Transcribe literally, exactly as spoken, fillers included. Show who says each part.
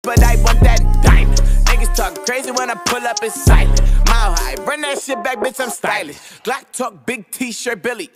Speaker 1: but I want that diamond. Niggas talk crazy when I pull up in silent. Mile high, run that shit back, bitch, I'm stylish. Glock talk, big t-shirt, Billy.